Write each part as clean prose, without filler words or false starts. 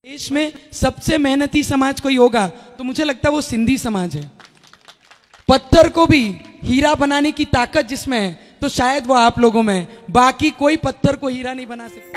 देश में सबसे मेहनती समाज कोई होगा तो मुझे लगता है वो सिंधी समाज है। पत्थर को भी हीरा बनाने की ताकत जिसमें है तो शायद वो आप लोगों में है। बाकी कोई पत्थर को हीरा नहीं बना सकता।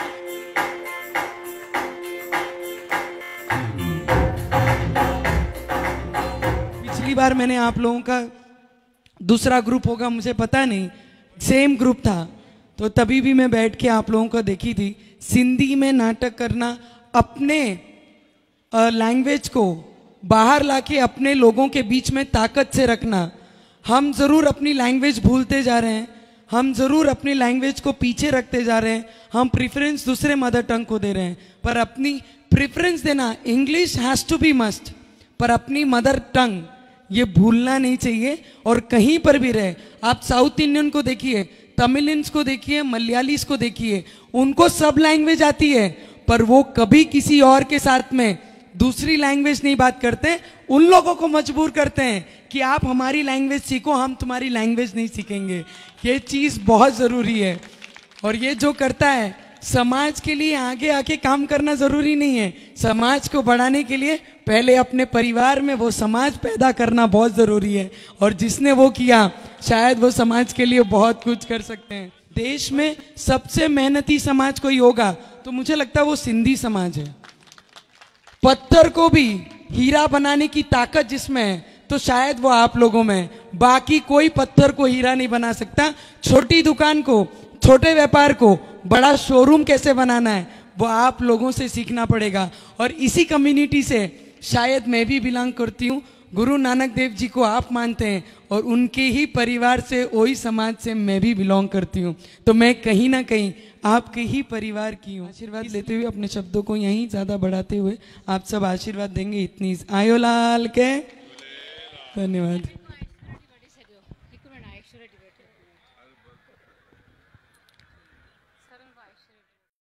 पिछली बार मैंने आप लोगों का दूसरा ग्रुप होगा मुझे पता नहीं, सेम ग्रुप था, तो तभी भी मैं बैठ के आप लोगों को देखी थी। सिंधी में नाटक करना, अपने लैंग्वेज को बाहर लाके अपने लोगों के बीच में ताकत से रखना। हम जरूर अपनी लैंग्वेज भूलते जा रहे हैं, हम जरूर अपनी लैंग्वेज को पीछे रखते जा रहे हैं, हम प्रेफरेंस दूसरे मदर टंग को दे रहे हैं, पर अपनी प्रेफरेंस देना, English has to be must, पर अपनी मदर टंग ये भूलना नहीं चाहिए। और कहीं पर भी रहे, आप साउथ इंडियन को देखिए, तमिलियंस को देखिए, मलयालीस को देखिए, उनको सब लैंग्वेज आती है पर वो कभी किसी और के साथ में दूसरी लैंग्वेज नहीं बात करते। उन लोगों को मजबूर करते हैं कि आप हमारी लैंग्वेज सीखो, हम तुम्हारी लैंग्वेज नहीं सीखेंगे। ये चीज़ बहुत ज़रूरी है। और ये जो करता है, समाज के लिए आगे आके काम करना ज़रूरी नहीं है। समाज को बढ़ाने के लिए पहले अपने परिवार में वो समाज पैदा करना बहुत ज़रूरी है। और जिसने वो किया शायद वो समाज के लिए बहुत कुछ कर सकते हैं। देश में सबसे मेहनती समाज कोई होगा तो मुझे लगता है वो सिंधी समाज है। पत्थर को भी हीरा बनाने की ताकत जिसमें है तो शायद वो आप लोगों में है। बाकी कोई पत्थर को हीरा नहीं बना सकता। छोटी दुकान को, छोटे व्यापार को बड़ा शोरूम कैसे बनाना है वो आप लोगों से सीखना पड़ेगा। और इसी कम्युनिटी से शायद मैं भी बिलोंग करती हूँ। गुरु नानक देव जी को आप मानते हैं और उनके ही परिवार से, वही समाज से मैं भी बिलोंग करती हूँ। तो मैं कहीं ना कहीं आपके ही परिवार की हूँ। आशीर्वाद लेते हुए, अपने शब्दों को यहीं ज़्यादा बढ़ाते हुए आप सब आशीर्वाद देंगे, इतनी आयो लाल के। धन्यवाद।